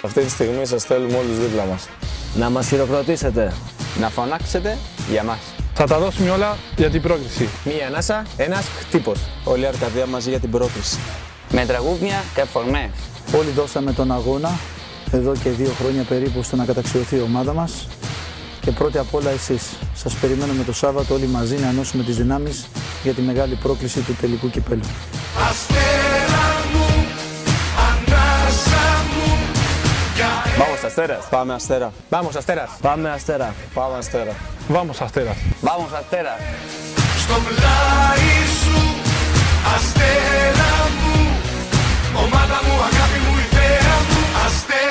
Αυτή τη στιγμή σας θέλουμε όλους δίπλα μας. Να μας χειροκροτήσετε. Να φωνάξετε για μας. Θα τα δώσουμε όλα για την πρόκριση. Μία ανάσα, ένας χτύπος. Όλη η Αρκαδία μαζί για την πρόκριση. Με τραγούδια και φορμές. Όλοι δώσαμε τον αγώνα, εδώ και 2 χρόνια περίπου, στο να καταξιωθεί η ομάδα μας. Και πρώτη απ' όλα εσείς. Σας περιμένουμε το Σάββατο όλοι μαζί να ενώσουμε τις δυνάμεις για τη μεγάλη πρόκληση του τελικού κυπέλλου. Αστέρα μου, ανάσα μου. Vamos Αστέρας. Πάμε Αστέρα. Vamos Αστέρας. Πάμε Αστέρα. Πάμε Αστέρα. Vamos Αστέρας. Vamos Αστέρας. Στο πλάι σου, αστέρα μου. Ομάδα μου, αγάπη μου, ιδέα μου. Αστέρα.